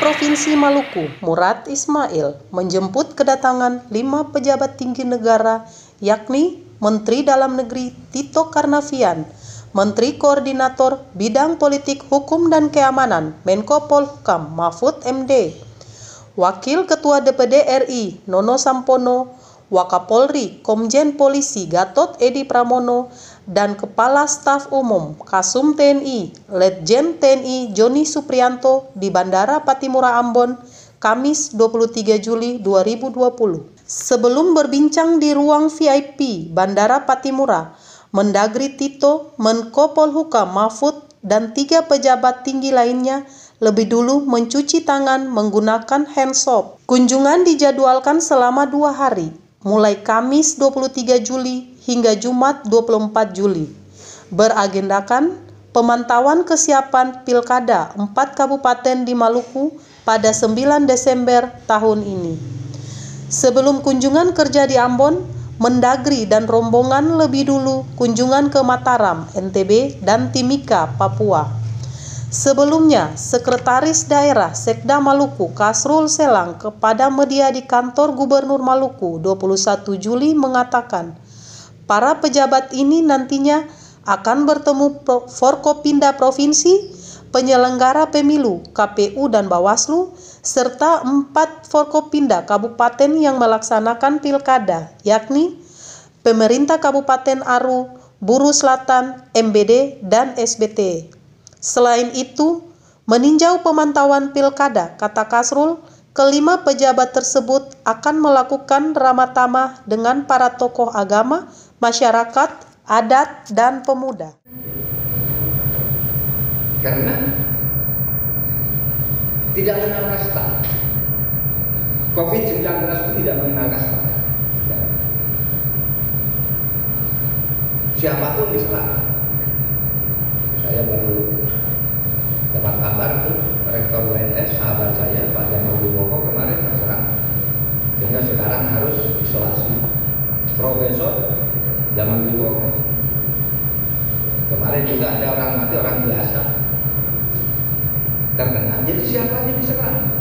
Provinsi Maluku, Murad Ismail, menjemput kedatangan 5 pejabat tinggi negara, yakni Menteri Dalam Negeri Tito Karnavian, Menteri Koordinator Bidang Politik Hukum dan Keamanan Menko Polhukam Mahfud MD, Wakil Ketua DPD RI Nono Sampono, Wakapolri Komjen Polisi Gatot Edi Pramono, dan Kepala Staf Umum Kasum TNI Letjen TNI Joni Supriyanto di Bandara Pattimura Ambon, Kamis 23 Juli 2020. Sebelum berbincang di ruang VIP Bandara Pattimura, Mendagri Tito, Menko Polhukam Mahfud, dan 3 pejabat tinggi lainnya lebih dulu mencuci tangan menggunakan hand soap. Kunjungan dijadwalkan selama 2 hari, mulai Kamis 23 Juli hingga Jumat 24 Juli. Beragendakan pemantauan kesiapan Pilkada 4 kabupaten di Maluku pada 9 Desember tahun ini. Sebelum kunjungan kerja di Ambon, Mendagri dan rombongan lebih dulu kunjungan ke Mataram, NTB, dan Timika, Papua. Sebelumnya, Sekretaris Daerah Sekda Maluku Kasrul Selang kepada media di kantor Gubernur Maluku 21 Juli mengatakan, para pejabat ini nantinya akan bertemu Forkopimda Provinsi, penyelenggara pemilu, KPU dan Bawaslu, serta 4 Forkopimda Kabupaten yang melaksanakan pilkada, yakni Pemerintah Kabupaten Aru, Buru Selatan, MBD, dan SBT. Selain itu, meninjau pemantauan pilkada, kata Kasrul, kelima pejabat tersebut akan melakukan ramah tamah dengan para tokoh agama, masyarakat, adat, dan pemuda. Karena tidak mengenal kasta. COVID-19 pun tidak mengenal kasta. Siapapun diserang. Saya baru dapat kabar tuh Rektor UNS, sahabat saya Pak Jamal Wibowo kemarin terserang, sehingga sekarang harus isolasi. Profesor Jamal Wibowo kemarin juga ada orang mati, orang biasa terkena. Jadi siapa aja diserang.